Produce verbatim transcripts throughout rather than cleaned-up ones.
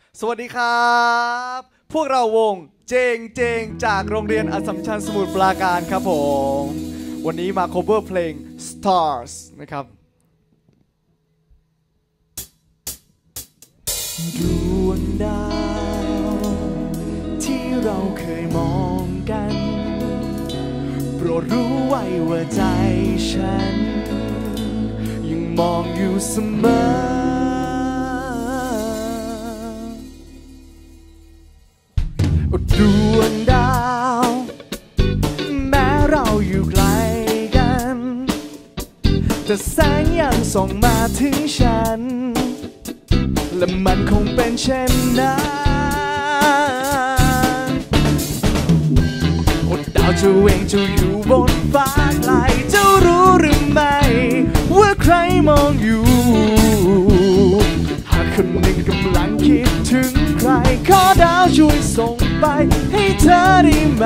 สวัสดีครับพวกเราวงเจงเจงจากโรงเรียนอัสสัมชัญสมุทรปราการครับผมวันนี้มา cover เพลง Stars นะครับดวงดาวที่เราเคยมองกันโปรดรู้ไว้ว่าใจฉันยังมองอยู่เสมอดวงดาวแม้เราอยู่ไกลกันแต่แสงยังส่องมาถึงฉันและมันคงเป็นเช่นนั้นดาวจะเวงจะอยู่บนฟ้าไกลเจ้ารู้หรือไม่ว่าใครมองอยู่หากคนหนึ่งกำลังคิดถึงใครขอดาวช่วยส่งไปให้เธอได้ไหม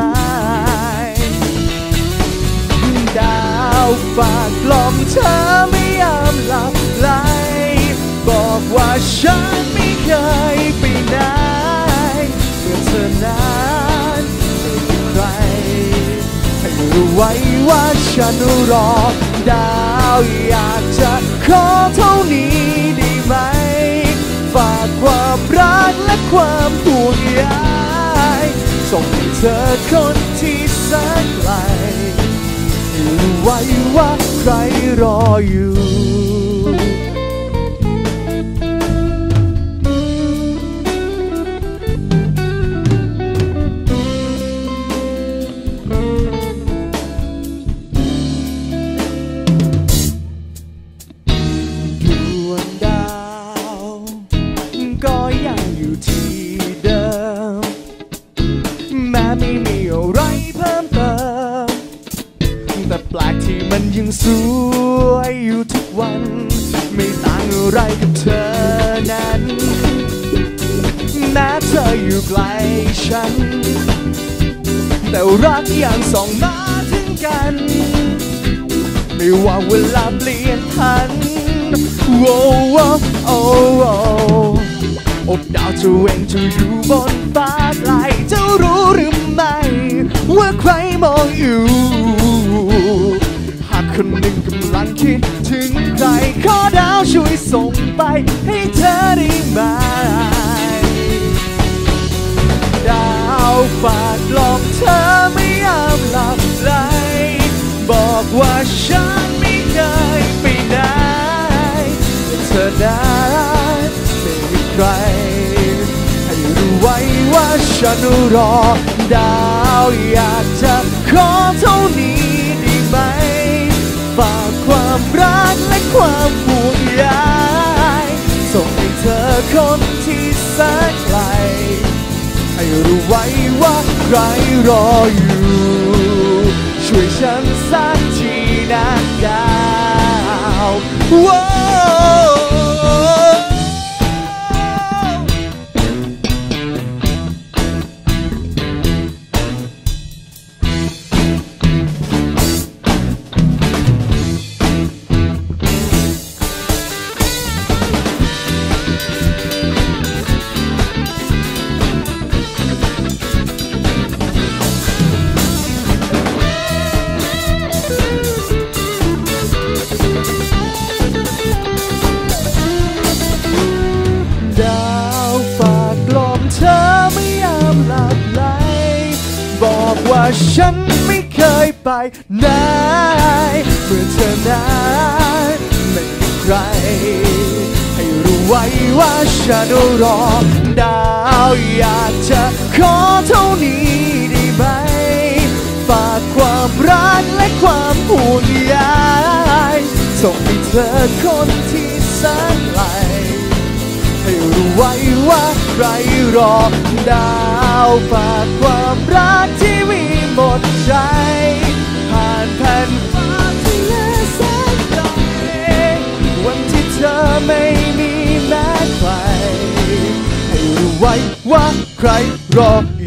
ดาวฝากกล่อมเธอไม่ยอมหลับไหลบอกว่าฉันไม่เคยไปไหนเมื่อเธอนั้นไม่มีใครให้รู้ไว้ว่าฉันรอดาวอยากจะขอเท่านี้ได้ไหมฝากความรักและความห่วงใยส่งให้เธอคนที่แสนไกลให้รู้ไว้ว่าใครรออยู่ไม่มีอะไรเพิ่มเติมแต่แปลกที่มันยังสวยอยู่ทุกวันไม่ต่างอะไรกับเธอนั้นแม้เธออยู่ไกลฉันแต่รักยังส่องมาถึงกันไม่ว่าเวลาเปลี่ยนพันโอ้โอ้โอ้โอ้ดาวจะเว่งจะอยู่บนฟ้าไกลเจ้ารู้หรือไม่ว่าใครมองอยู่หากคนหนึ่งกำลังคิดถึงใครขอดาวช่วยส่งไปให้เธอได้ไหมดาวฝากกล่อมเธอไม่ยอมหลับไหลบอกว่าฉันไม่เคยไปไหนเธอนั้นไม่มีใครให้รู้ไว้ว่าฉันรอดาวอยากจะขอเท่านี้ได้ไหมฝากความรักและความห่วงใยส่งให้เธอคนที่แสนไกลให้รู้ไว้ว่าใครรออยู่ช่วยฉันสักทีนะดาวบอกว่าฉันไม่เคยไปไหนเมื่อเธอนั้นไม่มีใครให้รู้ไว้ว่าฉันรอดาวอยากจะขอเท่านี้ได้ไหมฝากความรักและความห่วงใยส่งให้เธอคนที่แสนไกลให้รู้ไว้ว่าใครรอดาวฝากความรักที่มีหมดใจผ่านแผ่นฟ้าทะเลแสนไกลวันที่เธอไม่มีแม้ใครให้รู้ไว้ว่าใครรอ